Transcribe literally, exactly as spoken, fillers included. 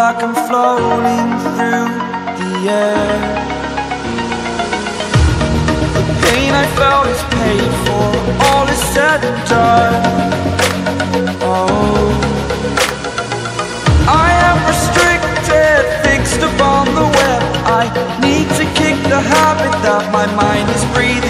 like I'm floating through the air. The pain I felt is paid for, all is said and done. Oh, I am restricted, fixed upon the web. I need to kick the habit that my mind is breathing